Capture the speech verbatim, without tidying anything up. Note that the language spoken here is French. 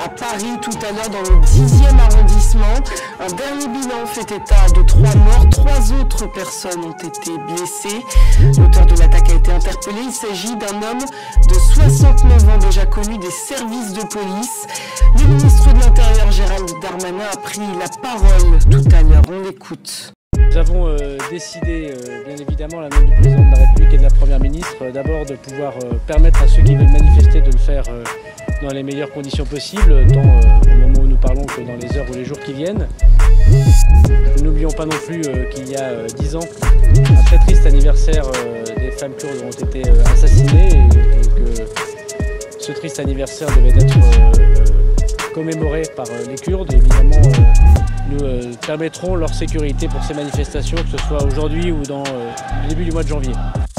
à Paris tout à l'heure dans le dixième arrondissement. Un dernier bilan fait état de trois morts, trois autres personnes ont été blessées. L'auteur de l'attaque a été interpellé. Il s'agit d'un homme de soixante-neuf ans déjà connu des services de police. Le ministre de l'Intérieur Gérald Darmanin a pris la parole tout à l'heure. On l'écoute. Nous avons euh, décidé, euh, bien évidemment, à la main du président de la République et de la Première ministre, euh, d'abord de pouvoir euh, permettre à ceux qui veulent manifester de le faire euh, dans les meilleures conditions possibles, tant euh, au moment où nous parlons que dans les heures ou les jours qui viennent. N'oublions pas non plus euh, qu'il y a euh, dix ans, un très triste anniversaire, euh, des femmes kurdes ont été euh, assassinées et, et que ce triste anniversaire devait être euh, commémoré par euh, les Kurdes. Et évidemment, euh, nous euh, permettrons leur sécurité pour ces manifestations, que ce soit aujourd'hui ou dans euh, le début du mois de janvier.